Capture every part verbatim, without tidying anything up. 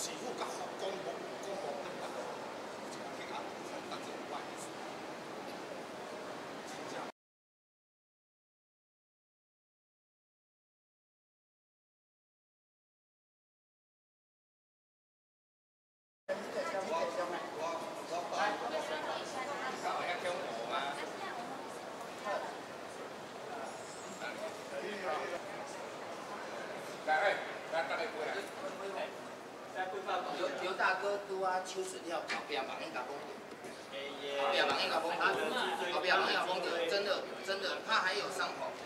师傅甲公公公公等等，有一个去按，当作外意思。真正。 刘刘大哥拄啊手术了，后壁网应甲封住，后壁网应甲封住，后壁网应甲封住，真的真的，他还有伤口。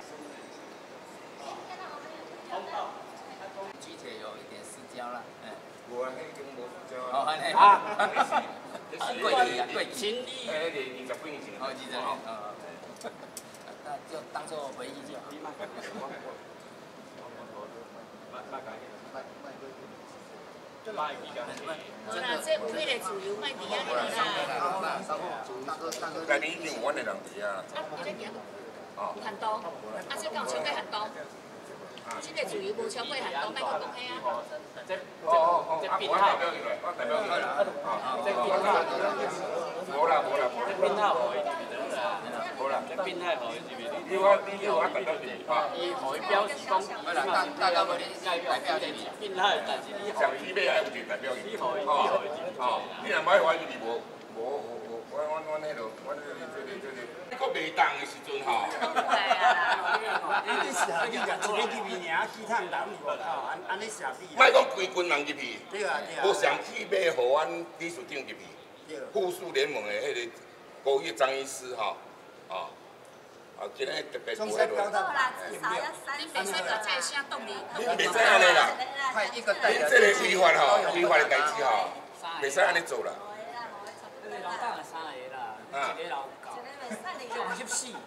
举铁有一点失焦了，嗯。 无啊，迄种无失焦哦，安尼。 啊， 贵体啊，贵体。 哎，二二十几年前。 哦，二十年，哦。那就当做回忆就好。 无啦，这有迄个自由卖伫遐尔啦。 内面已经有阮的人伫啊。 啊，你咧行？有寒冬，啊，这敢有超过寒冬？这个自由无超过寒冬，卖个讲遐啊。 哦哦哦，啊，我代表伊来，我代表伊来。这边无啦无啦，这边太好伊无啦，这边太好伊是袂？你我你我代表伊啊。 伊互伊表示讲， 大大家无恁代表代表你。 变态，但是你上起码还有一个代表伊。 你互伊，你互伊。 哦，你若买我就是无无无，我我我迄落，我这个这个这个，搁袂当的时阵吼。 对啊。 你写你甲一个入去尔，其他人打你无靠，安安尼写你。 莫讲规群人入去， 对啊对啊。 无上起码互阮理事长入去，富庶联盟的迄个高玉张医师吼，哦，啊，今日特别过来。 够啦，至少要三。你袂使把这声动力。 你袂使安尼啦， 派一个代表。 你这个违法吼，违法的代志吼，袂使安尼做啦。 这个老党的三个啦，一个老搞，叫人翕死。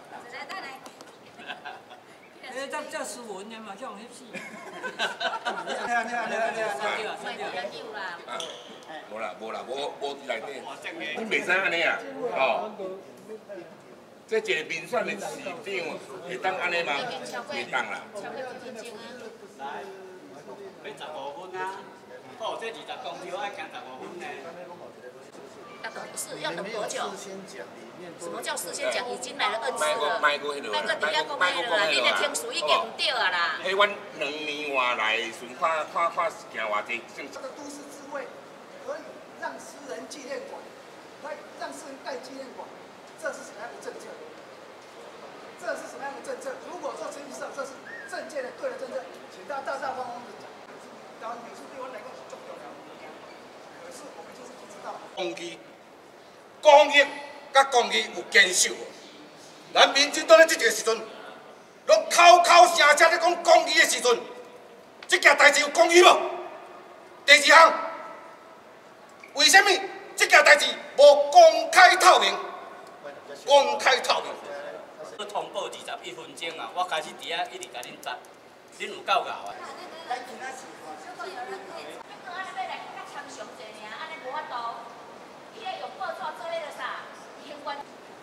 诶，这这斯文的嘛，叫人翕死。 你啊你啊你啊你啊！ 删掉删掉。 有啦。 无啦无啦，无无伫内底，你袂使安尼啊，哦。这一个民选的市长会当安尼吗？袂当啦。 超过一分钟啊。 来，要十五分啊！哦，这二十公尺爱行十五分呢。 要等是要等多久？什么叫事先讲？已经来了 N 次了。 卖过迄落啦， 卖过底下讲迄落啦，你的听数已经唔对啊啦。 迄阮两年外来的时阵，看看看行偌济， 这个都市智慧可以让私人纪念馆，可以让私人盖纪念馆，这是什么样的政策？这是什么样的政策？如果说实际上这是政界的对的政策，请大大大方方的讲。当然，美术对我来讲是重要的，可是我们就是不知道。 公益，公益甲公益有坚守。咱民进党咧这个时阵，拢口口声声咧讲公益的时阵，这件代志有公益无？第二项，为什么这件代志无公开透明？公开透明。 通报二十一分钟啊，我开始伫遐一直甲恁答，恁有够熬啊！ 如果有人可以，你讲安尼要来较长上者尔，安尼无法度。伊咧用报纸做迄个啥？相关。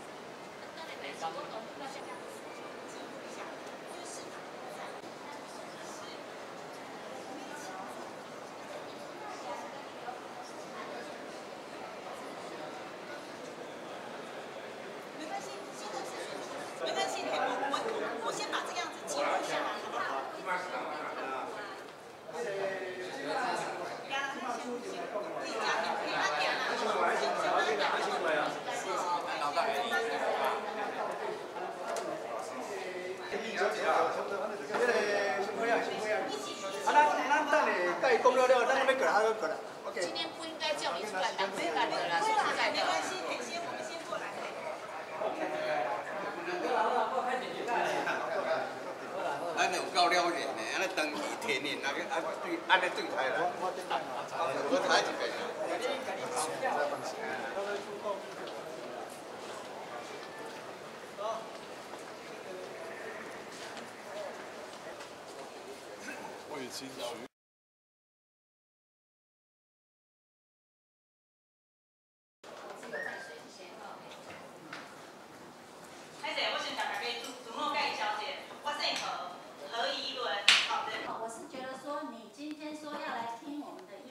没关系，我我我先把这个样子记录下来，好不好？ 啊，咱咱等下甲伊讲了了，咱要过来，还要过来。OK。 今天不应该叫你出来当主干的啦，是出来的。 没关系，可以先我们先过来。 咱有够了然的，安尼长期天然，那个安对安尼对开来，我抬一个。 卫生局。 拍者，我先甲大家自自我介绍者，我姓何，何怡伦，好的。 我是觉得说，你今天说要来听我们的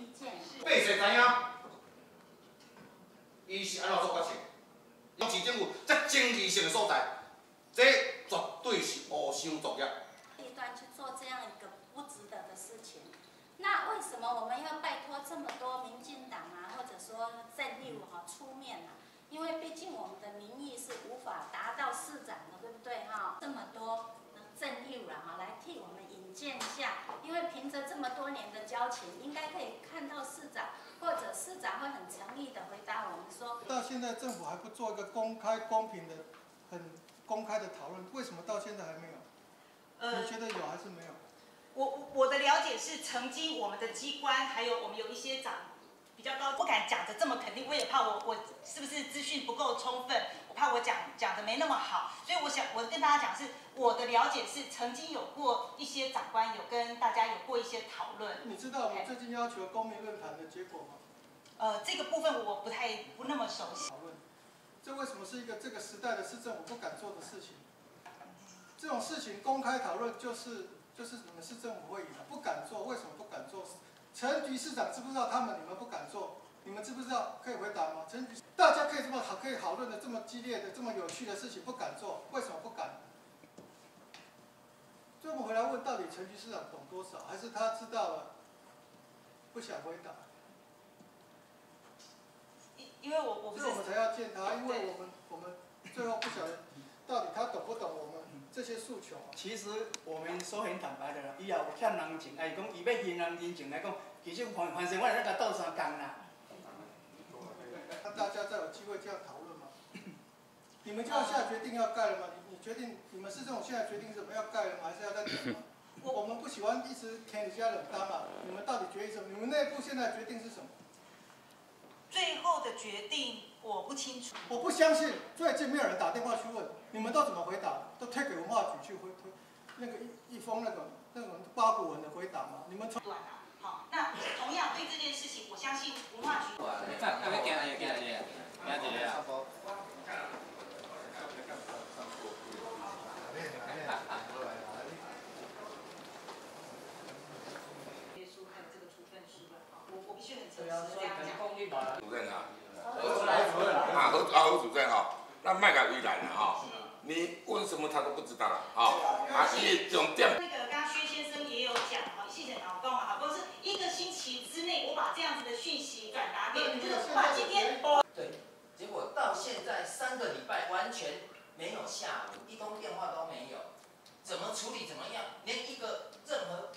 市政府这争议性的所在，这绝对是乌箱作业。 一端去做这样一个不值得的事情，那为什么我们要拜托这么多民进党啊，或者说郑立哈出面啊？因为毕竟我们的民意是无法达到市长的，对不对哈？这么多郑立了哈来替我们引荐一下，因为凭着这么多年的交情，应该可以看到市长或者市长会很诚意的回答我们说。 到现在政府还不做一个公开、公平的、很公开的讨论，为什么到现在还没有？ 呃， 你觉得有还是没有？ 我我的了解是，曾经我们的机关还有我们有一些长比较高，不敢讲的这么肯定，我也怕我我是不是资讯不够充分，我怕我讲讲的没那么好，所以我想我跟大家讲是，我的了解是曾经有过一些长官有跟大家有过一些讨论。 你知道我们最近要求公民论坛的结果吗？ 呃，这个部分我不太不那么熟悉。 讨论，这为什么是一个这个时代的市政府不敢做的事情？这种事情公开讨论就是就是你们市政府会议不敢做，为什么不敢做？陈局市长知不知道他们你们不敢做？你们知不知道？可以回答吗？陈局，大家可以这么好可以讨论的这么激烈的这么有趣的事情不敢做，为什么不敢？所以我们回来问，到底陈局市长懂多少，还是他知道了不想回答？ 因为我我不是， 所以我们才要见他，因为我们我们最后不晓得到底他懂不懂我们这些诉求。 其实我们说很坦白的啦，伊也有欠人情，哎，讲伊要还人人情来讲，其实反反正我来甲斗相共啦。 那大家再有机会这样讨论吗？你们就要下决定要盖了吗？你你决定你们市政府现在决定什么要盖了吗？还是要再等吗？我们不喜欢一直填人家冷单嘛。你们到底决议什么？你们内部现在决定是什么？ 最后的决定我不清楚。 我不相信，最近没有人打电话去问，你们都怎么回答？都推给文化局去回推那个一一封那种那种八股文的回答吗？你们从短啊，好，那同样对这件事情，我相信文化局。 再再要行来行来行来，行一个啊。 结束还有这个处分书了，我我必须很诚实的这样讲。 主任啊，啊何啊何主任哈，那卖给依然了哈，你问什么他都不知道了哈，啊伊重点。 那个刚刚薛先生也有讲哈，谢谢老公啊，不是一个星期之内我把这样子的讯息转达给你，就是把今天。 对，结果到现在三个礼拜完全没有下文，一通电话都没有，怎么处理怎么样，连一个任何